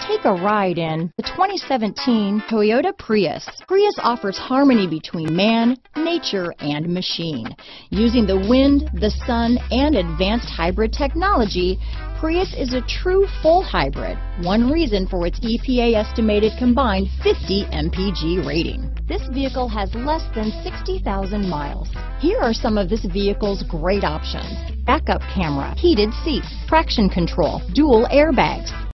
Take a ride in the 2017 Toyota Prius. Prius offers harmony between man, nature, and machine. Using the wind, the sun, and advanced hybrid technology, Prius is a true full hybrid, one reason for its EPA estimated combined 50 MPG rating. This vehicle has less than 60,000 miles. Here are some of this vehicle's great options: backup camera, heated seats, traction control, dual airbags,